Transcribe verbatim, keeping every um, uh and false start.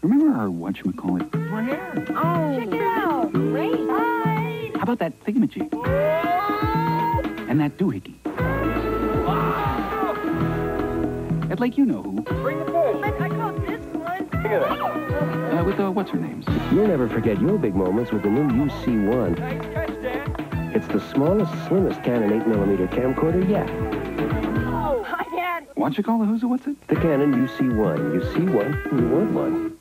Remember our whatchamacallit? We're here. Oh, check it out. Great. Bye. How about that thingamajig? And that doohickey? At like you know who. Bring the fish. I, I caught this one. Look at that. Uh, with the what's-her-names. You'll never forget your big moments with the new U C one. Nice catch, Dan. It's the smallest, slimmest Canon eight millimeter camcorder yet. Oh, hi, Dad. What you call the who's a what's it? The Canon U C one. You see one, you want one.